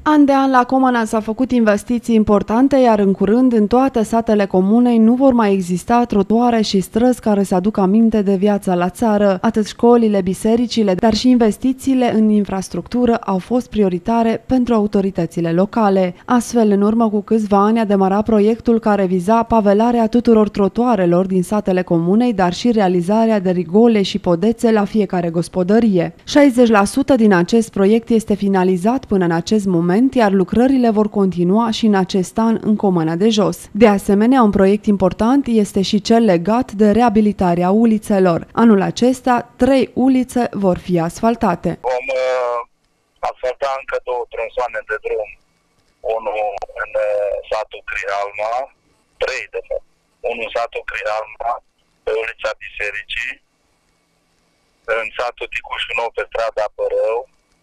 An de an la Comana s-au făcut investiții importante, iar în curând în toate satele comunei nu vor mai exista trotuare și străzi care să aducă aminte de viața la țară. Atât școlile, bisericile, dar și investițiile în infrastructură au fost prioritare pentru autoritățile locale. Astfel, în urmă cu câțiva ani a demarat proiectul care viza pavelarea tuturor trotuarelor din satele comunei, dar și realizarea de rigole și podețe la fiecare gospodărie. 60% din acest proiect este finalizat până în acest moment, iar lucrările vor continua și în acest an în Comana de Jos. De asemenea, un proiect important este și cel legat de reabilitarea ulițelor. Anul acesta, 3 ulițe vor fi asfaltate. Vom asfalta încă 2 tronsoane de drum. Unul în satul Crialma, 3 de fapt. Unul în satul Crialma, pe ulița Bisericii, în satul Ticușul Nou, pe strada Părău,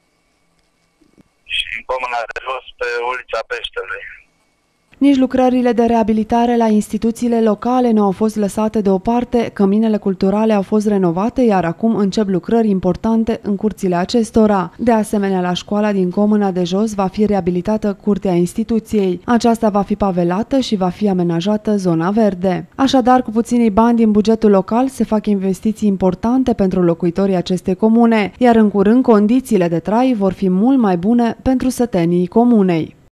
și în Comana de Jos pe ulița Peștelui. Nici lucrările de reabilitare la instituțiile locale nu au fost lăsate deoparte, căminele culturale au fost renovate, iar acum încep lucrări importante în curțile acestora. De asemenea, la școala din Comana de Jos va fi reabilitată curtea instituției. Aceasta va fi pavelată și va fi amenajată zona verde. Așadar, cu puținii bani din bugetul local se fac investiții importante pentru locuitorii acestei comune, iar în curând condițiile de trai vor fi mult mai bune pentru sătenii comunei.